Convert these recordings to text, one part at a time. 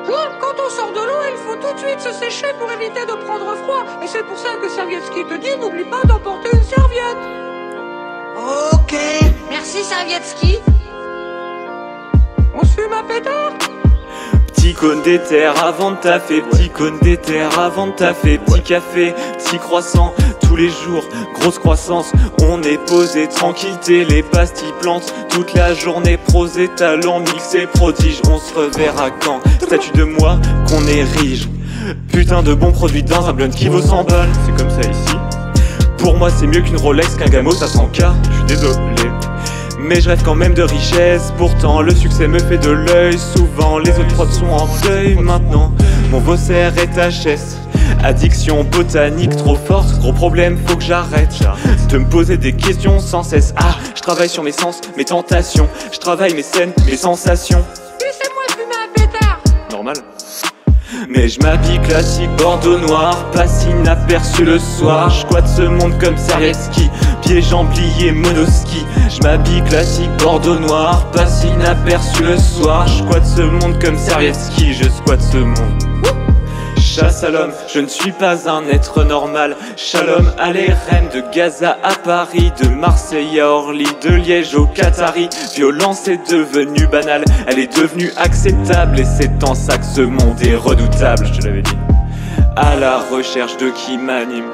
Quand on sort de l'eau, il faut tout de suite se sécher pour éviter de prendre froid. Et c'est pour ça que Servietsky te dit, n'oublie pas d'emporter une serviette. Ok. Merci Servietsky. On se fume un pétard? Petit cône d'éther avant de taffer, petit cône d'éther avant de taffer, petit café, petit croissant, tous les jours, grosse croissance, on est posé, tranquillité, les pastilles plantent, toute la journée, prosé, talent, mixé, prodige, on se reverra quand, statut de moi qu'on érige, putain de bons produits dans un blunt qui vaut 100 balles, c'est comme ça ici, pour moi c'est mieux qu'une Rolex, qu'un Gamos à 100K, je suis désolé. Mais je rêve quand même de richesse, pourtant le succès me fait de l'œil. Souvent les autres prods sont en deuil. Maintenant mon Vaucer est HS. Addiction botanique trop forte, gros problème, faut que j'arrête de me poser des questions sans cesse. Ah, je travaille sur mes sens, mes tentations, je travaille mes scènes, mes sensations. Laissez-moi fumer un pétard. Normal. Mais je m'habille classique, bordeaux noir, passe inaperçu le soir. Je squatte ce monde comme Servietsky, pieds jambes liés, monoski. Je m'habille classique, bordeaux noir, passe inaperçu le soir. Je squatte ce monde comme Servietsky, je squatte ce monde. Chasse à l'homme, je ne suis pas un être normal. Shalom à les reines de Gaza à Paris, de Marseille à Orly, de Liège au Qatari. Violence est devenue banale, elle est devenue acceptable. Et c'est en ça que ce monde est redoutable, je te l'avais dit. À la recherche de qui m'anime.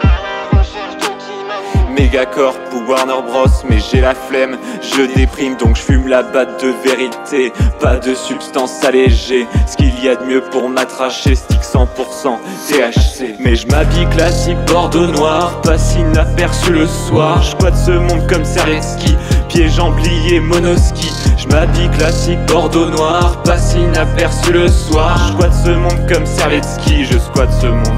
Megacorp ou Warner Bros, mais j'ai la flemme, je déprime donc je fume la batte de vérité. Pas de substance allégée, ce qu'il y a de mieux pour m'attracher, stick 100% THC. Mais je m'habille classique, bordeaux noir, passe inaperçu le soir. Je squatte ce monde comme Servietsky, pieds jambes liés, monoski. Je m'habille classique, bordeaux noir, passe inaperçu le soir. Je squatte ce monde comme Servietsky, je squatte ce monde.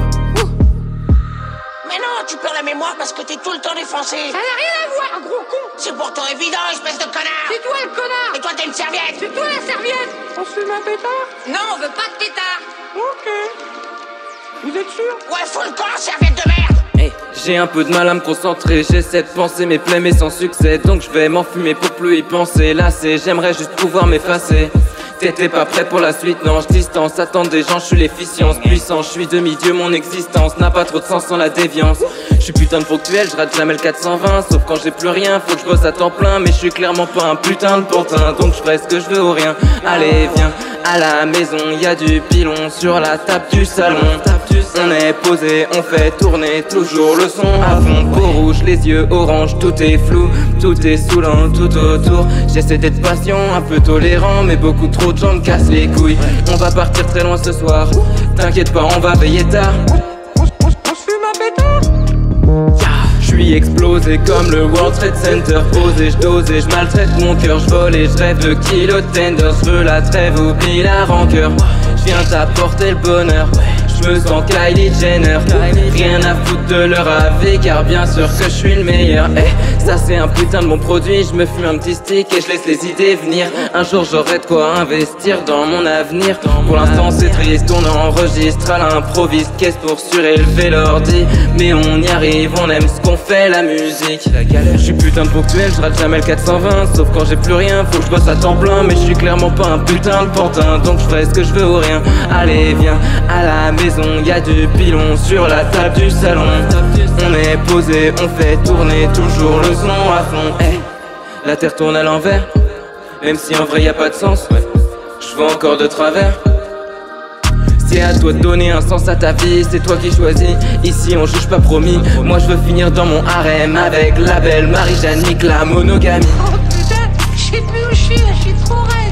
Mais non, tu perds la mémoire parce que t'es tout le temps défoncé. Ça n'a rien à voir, un gros con. C'est pourtant évident, espèce de connard. C'est toi le connard. Et toi t'as une serviette. C'est toi la serviette. On se fume un pétard? Non, on veut pas de pétard. Ok. Vous êtes sûr? Ouais, fous le camp, serviette de merde. Hey, j'ai un peu de mal à me concentrer, j'essaie de penser mes plaies mais sans succès. Donc je vais m'enfumer pour plus y penser. Là j'aimerais juste pouvoir m'effacer. T'étais pas prêt pour la suite, non, je distance. Attends des gens, je suis l'efficience puissant. Je suis demi-dieu, mon existence n'a pas trop de sens sans la déviance. Je suis putain de ponctuel, je rate jamais le 420. Sauf quand j'ai plus rien, faut que je bosse à temps plein. Mais je suis clairement pas un putain de pantin. Donc je ferai ce que je veux ou rien. Allez viens, à la maison, y a du pilon sur la table du salon. On est posé, on fait tourner toujours le son à fond. Peau rouge, les yeux orange, tout est flou, tout est saoulant, tout autour. J'essaie d'être patient, un peu tolérant, mais beaucoup trop de gens me cassent les couilles. On va partir très loin ce soir, t'inquiète pas, on va veiller tard. On se fume un pétard? Je suis explosé comme le World Trade Center. Posé, je dose et je maltraite mon cœur. Je vole et je rêve de kilo tender. Je veux la trêve, oublie la rancœur. Je viens t'apporter le bonheur. Je me sens Kylie Jenner. Rien à foutre de leur avis, car bien sûr que je suis le meilleur. Ça c'est un putain de bon produit. Je me fume un petit stick et je laisse les idées venir. Un jour j'aurai de quoi investir dans mon avenir. Pour l'instant c'est triste, on enregistre à l'improviste. Qu'est-ce pour surélever l'ordi? Mais on y arrive, on aime ce qu'on fait, la musique. Je suis putain de ponctuel, je rate jamais le 420. Sauf quand j'ai plus rien, faut que je bosse à temps plein. Mais je suis clairement pas un putain de pantin. Donc je ferai ce que je veux ou rien. Allez viens, à la maison, y a du pilon sur la table du salon. On est posé, on fait tourner toujours le son à fond. La terre tourne à l'envers, même si en vrai y a pas de sens. Je vois encore de travers. C'est à toi de donner un sens à ta vie, c'est toi qui choisis. Ici on juge pas promis. Moi je veux finir dans mon harem avec la belle Marie-Jeanne, la monogamie. Oh putain, je sais plus où je suis trop raide.